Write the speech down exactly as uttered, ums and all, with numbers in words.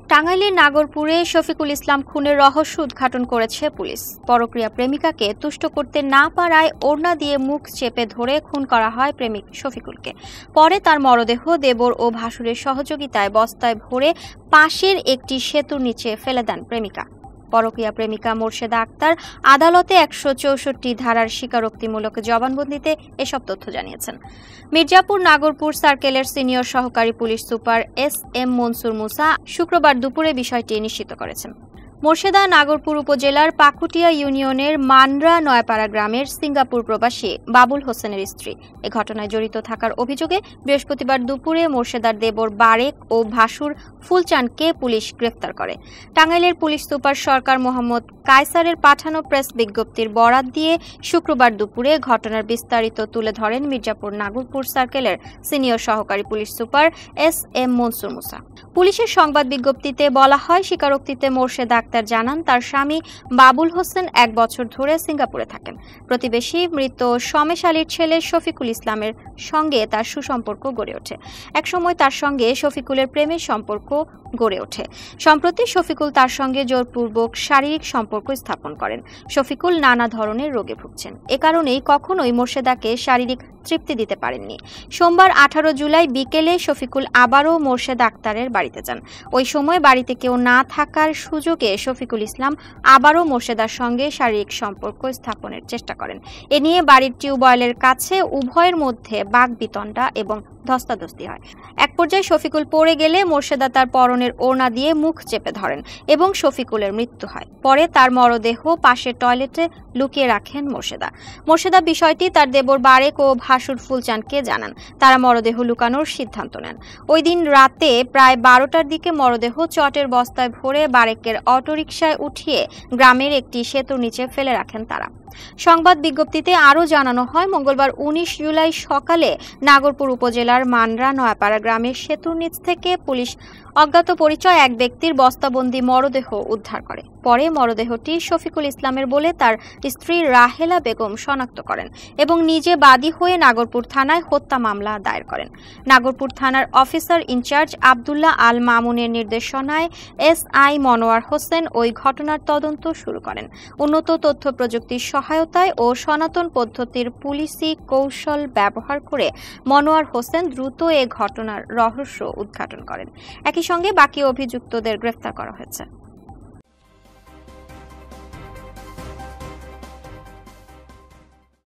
টাঙ্গাইলের নাগরপুরে শফিকুল ইসলাম খুনের রহস্য উদ্ঘাটন করেছে পুলিশ। পরক্রিয়া প্রেমিকাকে তুষ্ট করতে না পারায় ওড়না দিয়ে মুখ চেপে ধরে খুন করা হয় প্রেমিক শফিকুলকে। পরে তার মরদেহ দেবর ও ভাসুরের সহযোগিতায় বস্তায় ভরে পাশের একটি সেতুর নিচে ফেলে দেন প্রেমিকা। পরকীয়া প্রেমিকা মোর্শেদা আক্তার আদালতে একশো চৌষট্টি ধারার স্বীকারোক্তিমূলক জবানবন্দিতে এসব তথ্য জানিয়েছেন। মির্জাপুর নাগরপুর সার্কেলের সিনিয়র সহকারী police super S M Mansur Musa শুক্রবার দুপুরে বিষয়টি নিশ্চিত করেছেন। মোর্শেদা নাগরপুর উপজেলার পাকুটিয়া ইউনিয়নের মানরা নয়পাড়া গ্রামের সিঙ্গাপুর প্রবাসী বাবুল হোসেনের স্ত্রী। এ ঘটনায় জড়িত থাকার অভিযোগে বৃহস্পতিবার দুপুরে মোর্শেদার দেবর বারেক ও ভাসুর ফুলচানকে পুলিশ গ্রেফতার করে। টাঙ্গাইলের পুলিশ সুপার সরকার মোহাম্মদ কায়সারের পাঠানো প্রেস বিজ্ঞপ্তির বরাত দিয়ে শুক্রবার দুপুরে ঘটনার বিস্তারিত তুলে ধরেন মির্জাপুর নাগরপুর সার্কেলের সিনিয়র সহকারী police super S M Mansur Musa. পুলিশের সংবাদ বিজ্ঞপ্তিতে বলা হয়, স্বীকারোক্তিতে মোর্শেদা আক্তার জানান তার স্বামী বাবুল হোসেন এক বছর ধরে সিঙ্গাপুরে থাকেন। প্রতিবেশী মৃত সমেশ আলীর ছেলে শফিকুল ইসলামের সঙ্গে তার সুসম্পর্ক গড়ে ওঠে। একসময় তার সঙ্গে শফিকুলের প্রেমের সম্পর্ক গড়ে ওঠে। সম্প্রতি শফিকুল তার সঙ্গে জোরপূর্বক শারীরিক সম্পর্ক স্থাপন করেন। শফিকুল নানা ধরনের রোগে ভুগছেন। এ কারণেই কখনোই মোর্শেদাকে শারীরিক তৃপ্তি দিতে পারেননি। সোমবার আঠারো জুলাই বিকেলে শফিকুল আবারও মোর্শেদা আক্তারের বাড়িতে যান। ওই সময় বাড়িতে কেউ না থাকার সুযোগে শফিকুল ইসলাম আবারও মোর্শেদার সঙ্গে শারীরিক সম্পর্ক স্থাপনের চেষ্টা করেন। এ নিয়ে বাড়ির টিউবওয়েলের কাছে উভয়ের মধ্যে বাকবিতণ্ডা এবং ধস্তাধস্তি হয়। এক পর্যায়ে শফিকুল পড়ে গেলে মোর্শেদা তার পরনের ওড়না দিয়ে মুখ চেপে ধরেন এবং শফিকুলের মৃত্যু হয়। পরে তার মরদেহ পাশের টয়লেটে লুকিয়ে রাখেন মোর্শেদা। মোর্শেদা বিষয়টি তার দেবর বারেক ও ভাসুর ফুলচানকে জানান। তারা মরদেহ লুকানোর সিদ্ধান্ত নেন। ওই দিন রাতে প্রায় বারোটার দিকে মরদেহ চটের বস্তায় ভরে বারেকের অটোরিকশায় উঠিয়ে গ্রামের একটি সেতুর নিচে ফেলে রাখেন তারা। সংবাদ বিজ্ঞপ্তিতে আরও জানানো হয়, মঙ্গলবার উনিশ জুলাই সকালে নাগরপুর উপজেলার মানরা নয়াপাড়া গ্রামের সেতুর নিচ থেকে পুলিশ অজ্ঞাত পরিচয় এক ব্যক্তির বস্তাবন্দি মরদেহ উদ্ধার করে। পরে মরদেহটি শফিকুল ইসলামের বলে তার স্ত্রী রাহেলা বেগম শনাক্ত করেন এবং নিজে বাদী হয়ে নাগরপুর থানায় হত্যা মামলা দায়ের করেন। নাগরপুর থানার অফিসার ইনচার্জ আবদুল্লাহ আল মামুনের নির্দেশনায় এস আই মনোয়ার হোসেন ওই ঘটনার তদন্ত শুরু করেন। উন্নত তথ্য প্রযুক্তির সহায়তায় ও সনাতন পদ্ধতির পুলিশি কৌশল ব্যবহার করে মনোয়ার হোসেন দ্রুত এ ঘটনার রহস্য উদ্ঘাটন করেন। একই সঙ্গে বাকি অভিযুক্তদের গ্রেফতার করা হয়েছে।